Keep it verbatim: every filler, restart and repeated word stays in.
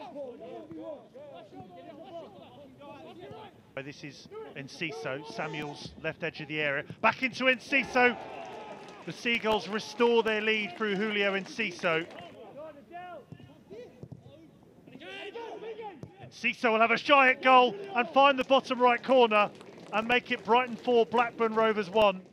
This is Enciso, Samuel's left edge of the area. Back into Enciso. The Seagulls restore their lead through Julio Enciso. Enciso will have a shy at goal and find the bottom right corner and make it Brighton four, Blackburn Rovers one.